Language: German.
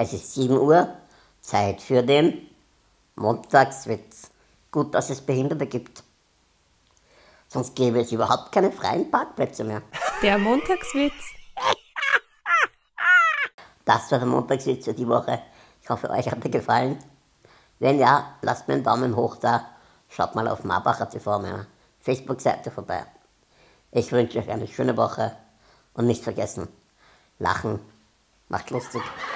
Es ist 7 Uhr, Zeit für den Montagswitz. Gut, dass es Behinderte gibt. Sonst gäbe es überhaupt keine freien Parkplätze mehr. Der Montagswitz. Das war der Montagswitz für die Woche. Ich hoffe, euch hat er gefallen. Wenn ja, lasst mir einen Daumen hoch da. Schaut mal auf Marbacher TV, meiner Facebook-Seite vorbei. Ich wünsche euch eine schöne Woche und nicht vergessen, Lachen macht lustig.